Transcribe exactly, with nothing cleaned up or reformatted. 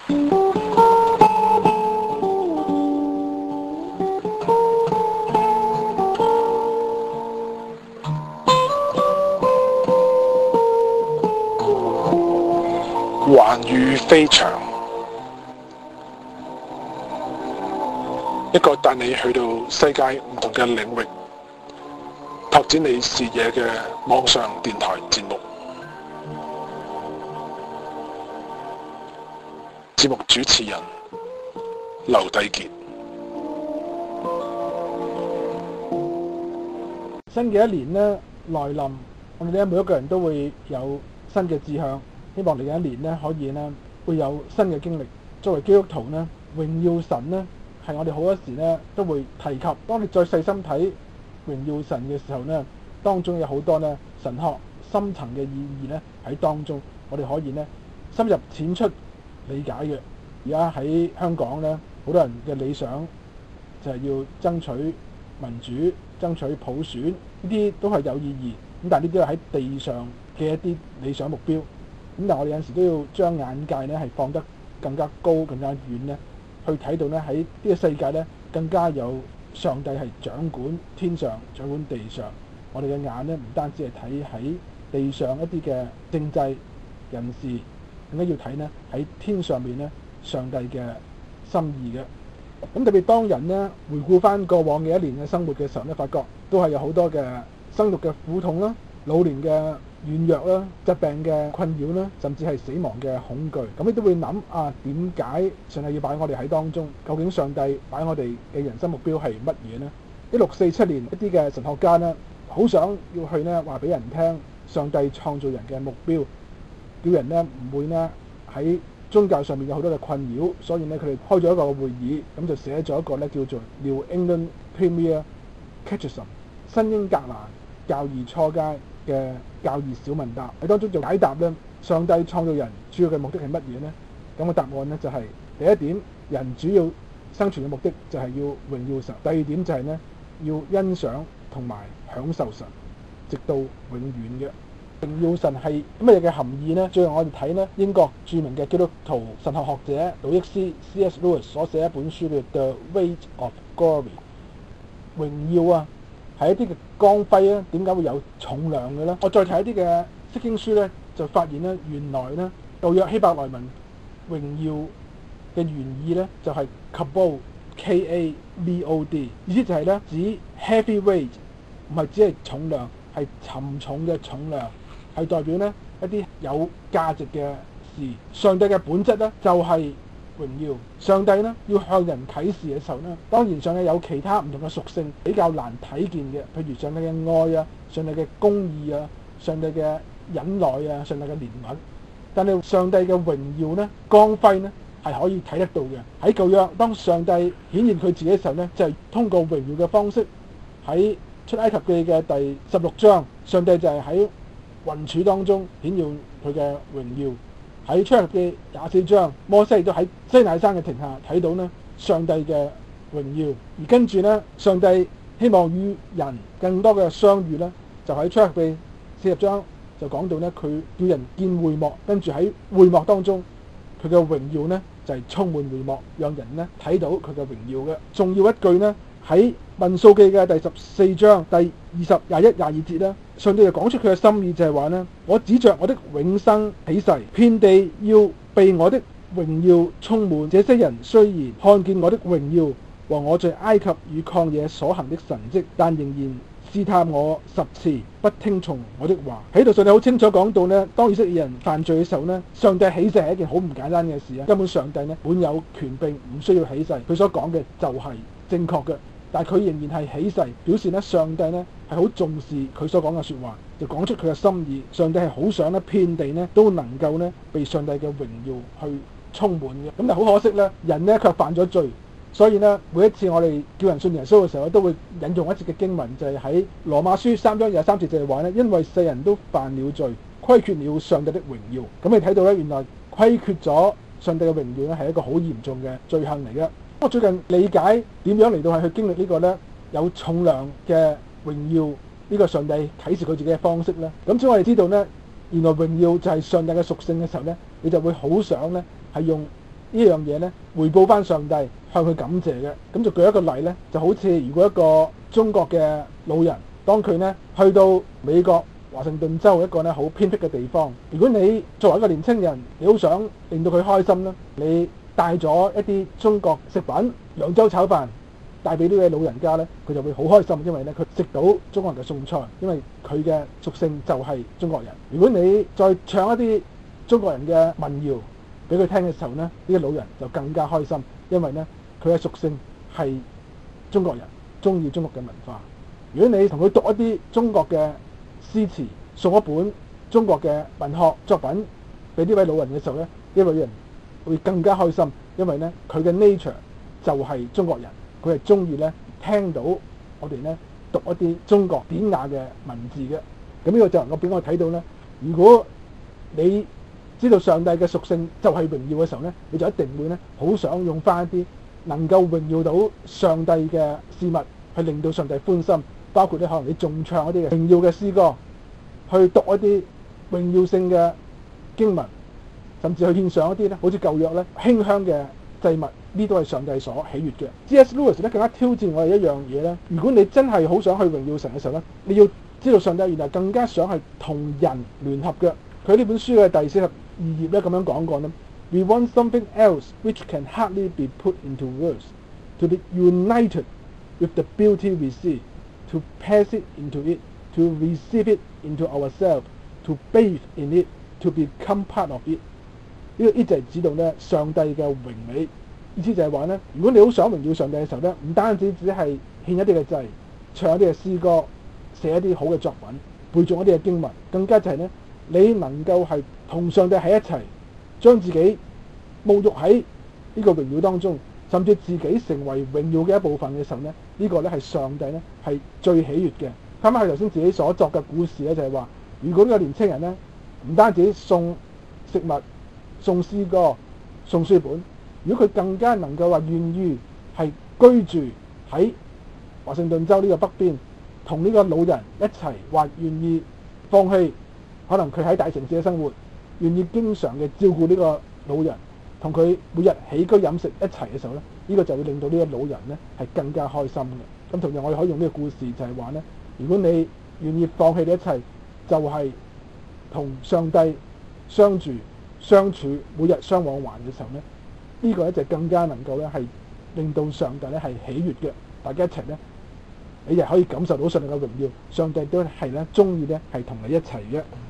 環宇飛翔，一個帶你去到世界唔同嘅領域，拓展你視野嘅網上電台節目。節目主持人劉帝傑。 新嘅一年呢來臨，我哋咧每一個人都會有新嘅志向。希望嚟緊一年咧，可以咧會有新嘅經歷。作為基督徒咧，榮耀神咧係我哋好多時咧都會提及。當你再細心睇榮耀神嘅時候咧，當中有好多咧神學深層嘅意義咧喺當中，我哋可以咧深入淺出理解嘅。而家喺香港咧，好多人嘅理想就係要爭取民主、爭取普選，呢啲都係有意義。咁但係呢啲係喺地上嘅一啲理想目標。咁但係我哋有陣時都要將眼界咧係放得更加高、更加遠咧，去睇到咧喺呢個世界咧更加有上帝係掌管天上、掌管地上。我哋嘅眼咧唔單止係睇喺地上一啲嘅政制人士，更加要睇咧喺天上面咧上帝嘅心意嘅。咁特別當人咧回顧翻過往嘅一年嘅生活嘅時候咧，發覺都係有好多嘅生育嘅苦痛啦、老年嘅軟弱啦、疾病嘅困擾啦，甚至係死亡嘅恐懼。咁你都會諗啊，點解上帝要擺我哋喺當中？究竟上帝擺我哋嘅人生目標係乜嘢呢？一六四七年，一啲嘅神學家呢，好想要去呢話俾人聽，上帝創造人嘅目標，叫人呢唔會呢喺宗教上面有好多嘅困擾，所以呢，佢哋開咗一個會議，咁就寫咗一個呢叫做 New England Premier Catechism 新英格蘭教義初階嘅教義小問答，喺當中就解答咧上帝創造人主要嘅目的係乜嘢呢？咁個答案呢就係第一點，人主要生存嘅目的就係要榮耀神；第二點就係呢要欣賞同埋享受神，直到永遠嘅。榮耀神係乜嘢嘅含義呢？最後我哋睇呢英國著名嘅基督徒神學學者魯益斯 C S Lewis 所寫一本書叫 The Weight of Glory， 榮耀啊係一啲嘅光輝啊，點解會有重量嘅呢？我再睇一啲嘅釋經書呢，就發現呢原來呢舊約希伯來文榮耀嘅原意呢，就係 kabod K A B O D， 意思就係呢指 heavy weight， 唔係只係重量，係沉重嘅重量，係代表呢一啲有價值嘅事。上帝嘅本質呢，就係榮耀。上帝呢要向人啟示嘅時候呢，當然上帝有其他唔同嘅屬性比較難睇見嘅，譬如上帝嘅愛啊、上帝嘅公義啊、上帝嘅忍耐啊、上帝嘅憐憫。但係上帝嘅榮耀呢、光輝呢係可以睇得到嘅。喺舊約，當上帝顯現佢自己嘅時候呢，就係通過榮耀嘅方式。喺出埃及記嘅第十六章，上帝就係喺雲柱當中顯現佢嘅榮耀。喺出埃及記廿四章，摩西都喺西乃山嘅亭下睇到呢上帝嘅榮耀。而跟住呢，上帝希望與人更多嘅相遇呢，就喺出埃及記四十章就講到呢，佢叫人見會幕，跟住喺會幕當中佢嘅榮耀呢就係、是、充滿會幕，讓人呢睇到佢嘅榮耀嘅。仲要一句呢，喺民數記嘅第十四章第二十、廿一、廿二節呢，上帝就講出佢嘅心意，就係話呢，我指着我的永生起誓，遍地要被我的榮耀充滿。這些人雖然看見我的榮耀和我在埃及與曠野所行的神蹟，但仍然試探我十次，不聽從我的話。喺度上帝好清楚講到呢，當以色列人犯罪嘅時候呢，上帝起誓係一件好唔簡單嘅事啊！根本上帝呢本有權柄，唔需要起誓，佢所講嘅就係正確嘅。但係佢仍然係起誓，表示呢上帝呢係好重視佢所講嘅説話，就講出佢嘅心意。上帝係好想呢遍地呢都能夠呢被上帝嘅榮耀去充滿嘅。咁但係好可惜呢，人呢卻犯咗罪。所以呢，每一次我哋叫人信耶穌嘅時候，都會引用一節嘅經文，就係喺羅馬書三章廿三節，就係話呢，因為世人都犯了罪，虧缺了上帝的榮耀。咁你睇到呢，原來虧缺咗上帝嘅榮耀呢係一個好嚴重嘅罪行嚟嘅。我最近理解點樣嚟到係去經歷呢個呢有重量嘅榮耀，呢個上帝啟示佢自己嘅方式呢。咁所以我哋知道呢，原來榮耀就係上帝嘅屬性嘅時候呢，你就會好想呢係用呢樣嘢咧回報翻上帝，向佢感謝嘅。咁就舉一個例咧，就好似如果一個中國嘅老人，當佢咧去到美國華盛頓州一個咧好偏僻嘅地方，如果你作為一個年青人，你好想令到佢開心啦，你帶咗一啲中國食品，揚州炒飯帶俾呢位老人家咧，佢就會好開心，因為咧佢食到中國人嘅餸菜，因為佢嘅屬性就係中國人。如果你再唱一啲中國人嘅民謠俾佢聽嘅時候呢，呢個老人就更加開心，因為呢，佢嘅屬性係中國人，中意中國嘅文化。如果你同佢讀一啲中國嘅詩詞，送一本中國嘅文學作品俾呢位老人嘅時候呢，呢位人會更加開心，因為呢，佢嘅 nature 就係中國人，佢係中意呢聽到我哋呢讀一啲中國典雅嘅文字嘅。咁呢個就能夠俾我睇到呢，如果你知道上帝嘅屬性就係榮耀嘅時候呢，你就一定會呢好想用翻一啲能夠榮耀到上帝嘅事物，去令到上帝歡心。包括咧可能你仲唱一啲嘅榮耀嘅詩歌，去讀一啲榮耀性嘅經文，甚至去獻上一啲咧好似舊約咧馨香嘅祭物，呢都係上帝所喜悅嘅。C S Lewis 咧更加挑戰我哋一樣嘢咧，如果你真係好想去榮耀神嘅時候咧，你要知道上帝原來更加想係同人聯合嘅。佢呢本書嘅第四十二頁咧咁樣講過咧 ，We want something else which can hardly be put into words, to be united with the beauty we see, to pass it into it, to receive it into ourselves, to bathe in it, to become part of it。呢個呢就係指到咧上帝嘅榮美，意思就係話咧，如果你好想榮耀上帝嘅時候咧，唔單止只係獻一啲嘅祭，唱一啲嘅詩歌，寫一啲好嘅作品，背誦一啲嘅經文，更加就係咧，你能夠係同上帝喺一齊，將自己沐浴喺呢個榮耀當中，甚至自己成為榮耀嘅一部分嘅時候咧，呢、這個咧係上帝咧係最喜悅嘅。啱啱佢頭先自己所作嘅故事咧，就係話，如果呢個年青人咧唔單止送食物、送詩歌、送書本，如果佢更加能夠話願意係居住喺華盛頓州呢個北邊，同呢個老人一齊話願意放棄可能佢喺大城市嘅生活，願意經常嘅照顧呢個老人，同佢每日起居飲食一齊嘅時候咧，呢、這個就會令到呢個老人咧係更加開心嘅。咁同樣我哋可以用呢個故事就係話咧，如果你願意放棄呢一切，就係、是、同上帝相住相處，每日相往還嘅時候咧，呢、這個咧就更加能夠咧係令到上帝咧係喜悅嘅。大家一齊咧，你亦可以感受到上帝嘅榮耀，上帝都係咧中意咧係同你一齊嘅。